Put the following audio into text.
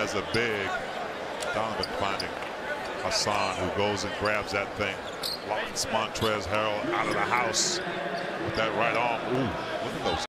as a big. Donovan finding Hassan, who goes and grabs that thing. Locks Montrezl Harrell out of the house with that right arm. Ooh, look at those